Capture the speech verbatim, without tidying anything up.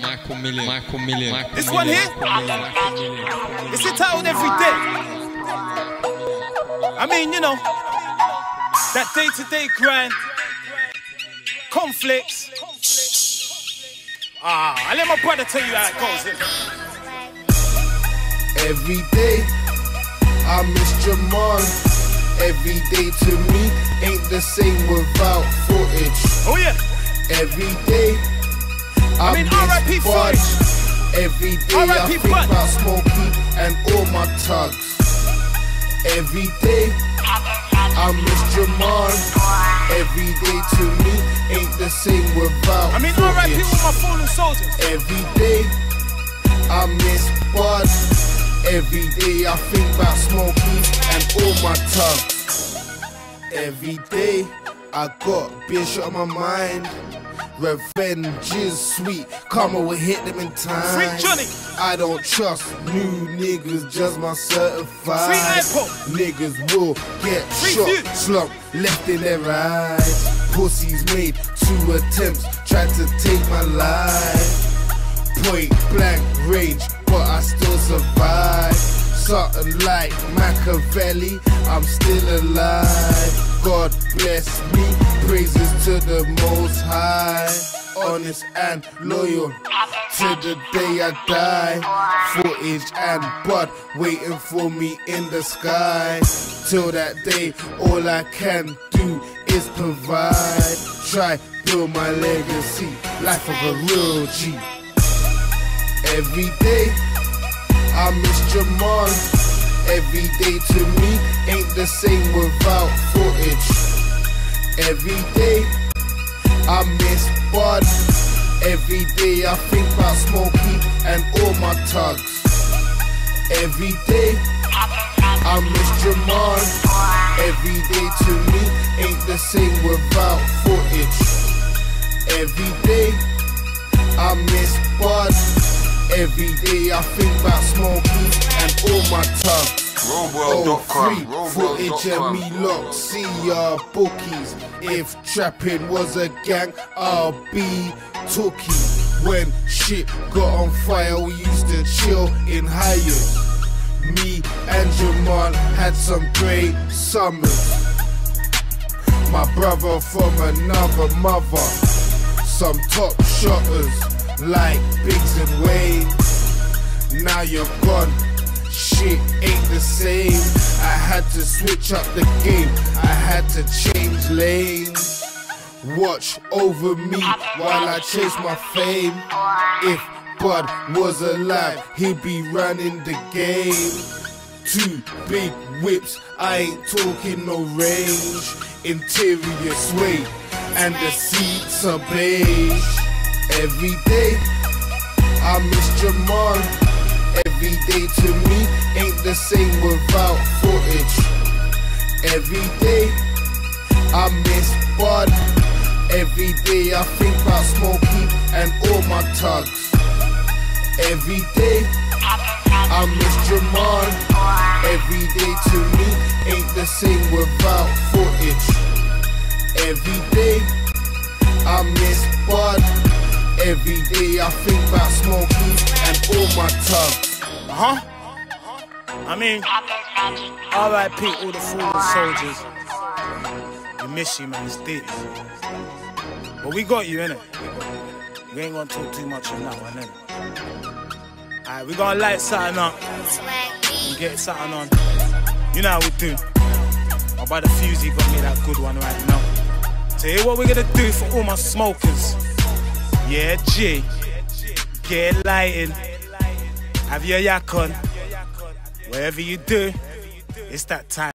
Michael Million, Michael Million, Michael This Million, one here? Michael Million, Michael Million. It's entitled Every Day. I mean, you know, that day-to-day grind, conflicts. Ah, I let my brother tell you how it goes. Every day, I miss Jamal. Every day to me ain't the same without footage. Oh yeah. Every day, I, I mean, miss R I P Budge. Every day R I P I think Budge. about Smokey and all my tugs. Every day, I miss Jamal. Every day to me ain't the same without I mean, footage. R I P with my fallen soldiers. Every day, I miss Bud. Every day I think about Smokey and all my tugs. Every day I got Bishop on my mind. Revenge is sweet, karma will hit them in time. Free Johnny. I don't trust new niggas, just my certified. Free Apple. Niggas will get Free shot, Feud. slump left in their eyes. Pussies made two attempts, tried to take my life. Point blank range, but I still survive. Something like Machiavelli, I'm still alive. God bless me, praises to the Most High. Honest and loyal to the day I die. Footage and Bud waiting for me in the sky. Till that day, all I can do is provide. Try build my legacy, life of a real G. Every day, I miss Jamal. Every day to me ain't the same without footage. Every day, I miss Bud. Every day I think about Smokey and all my tugs. Every day, I miss Jamal. Every day to me ain't the same without footage. Every day, I miss Bud. Every day I think about Smokey and all my tugs. Oh, free footage and me locked, see ya bookies. If trapping was a gang, I'll be Tookie. When shit got on fire, we used to chill in Hyatt. Me and Jamal had some great summers. My brother from another mother. Some top shotters like Biggs and Wayne. Now you're gone, shit ain't the same. I had to switch up the game, I had to change lanes. Watch over me while I chase my fame. If Bud was alive, he'd be running the game. Two big whips, I ain't talking no range. Interior suede and the seats are beige. Every day, I miss Jamal. Every day to me ain't the same without footage. Every day, I miss Bud. Every day I think about Smokey and all my tugs. Every day, I miss Jamal. Every day to me ain't the same without footage. Every day, I miss Bud. Every day I think about Smokey and all my tugs. Uh-huh. I mean, R I P all the fallen soldiers. We miss you, man, it's deep. But we got you, innit? We ain't gonna talk too much on that one, innit? Alright, we gonna light something up and get something on. You know how we do. My brother Fusey got me that good one right now. Tell you what we're gonna do for all my smokers. Yeah, G. Get lighting. Have your yak on. Wherever you do, it's that time.